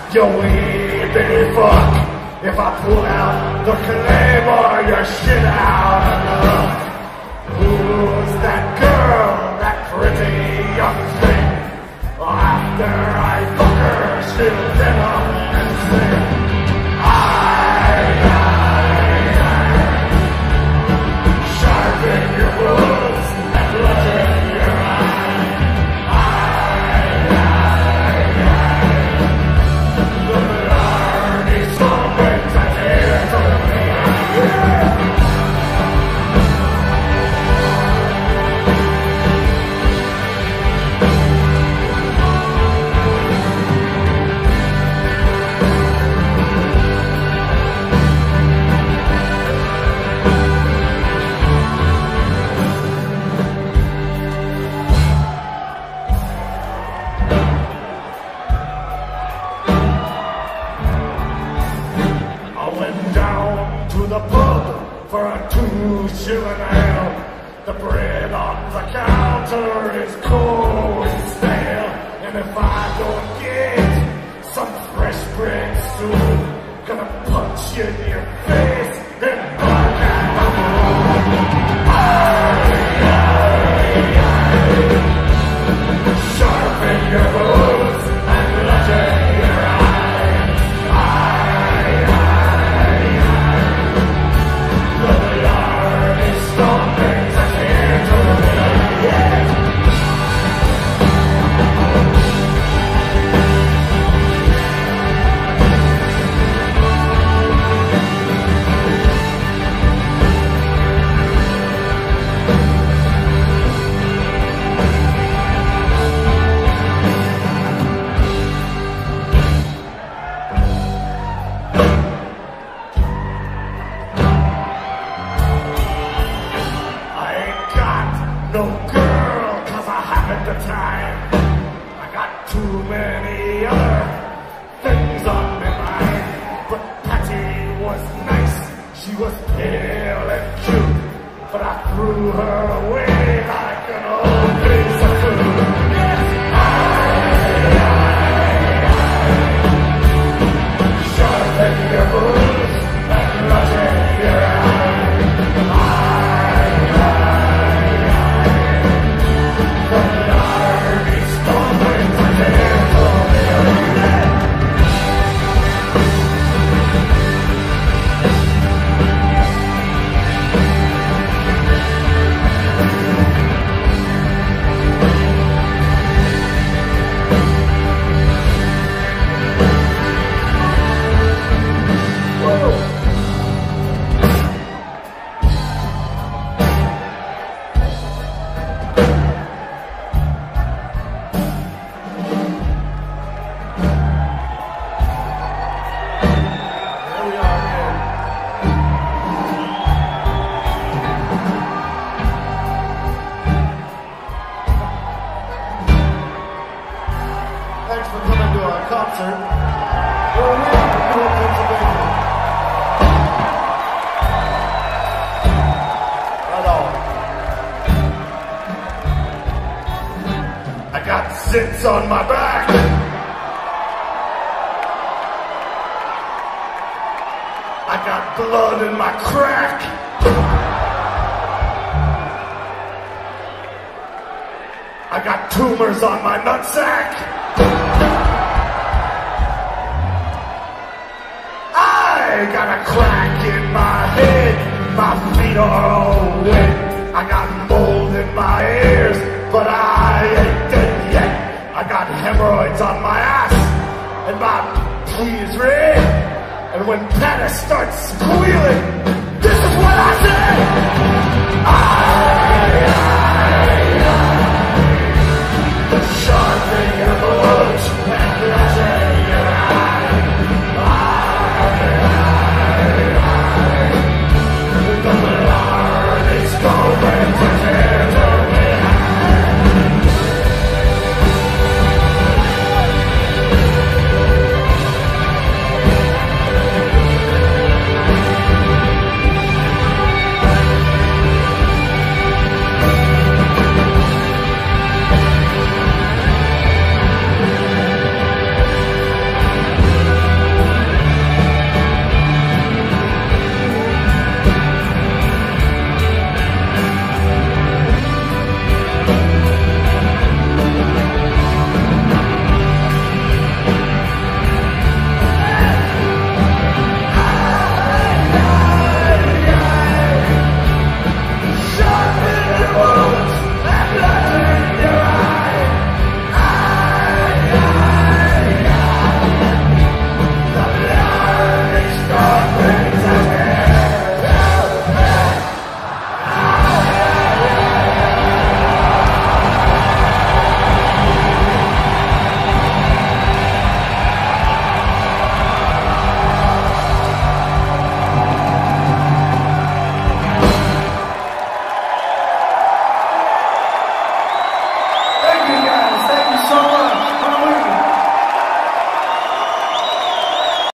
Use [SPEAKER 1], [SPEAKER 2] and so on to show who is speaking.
[SPEAKER 1] you wee bitty fuck. If I pull out the claymore, you're shit out of luck. Who's that girl, that pretty young thing? After I fuck her, she'll get up and sing. Sharpen your words and bludgeon your eye. The Blarney song brings a tear to me. The pub for a 2-shilling ale. The bread on the counter is cold and stale. And if I don't get some fresh bread soon, gonna punch you in your face and bark at the moon. Sharpen your hooves and bludgeon your eyes. No girl, 'cause I haven't the time. I got too many other things on my mind. But Patty was nice, she was pale and cute, but I threw her away like an old piece of food. Yes, sharpen your hooves and bludgeon your eyes. Thanks for coming to our concert. We're here in Pennsylvania. Right on. I got zits on my back. I got blood in my crack. I got tumors on my nutsack. I got a crack in my head, my feet are all wet. I got mold in my ears, but I ain't dead yet. I got hemorrhoids on my ass, and my pee is red. And when Patty starts squealing, this is what I say.